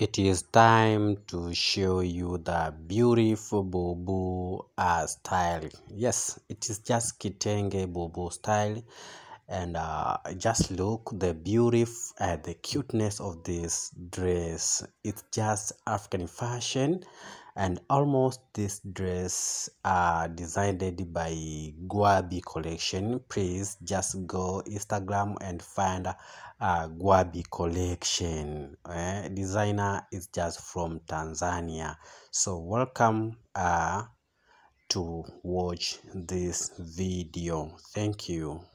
It is time to show you the beautiful bubu style. Yes, it is just Kitenge bubu style, and just look the beauty and the cuteness of this dress. It's just African fashion, and almost this dress designed by Guabi collection. Please just go Instagram and find Guabi collection. Designer is just from Tanzania. So welcome to watch this video. Thank you.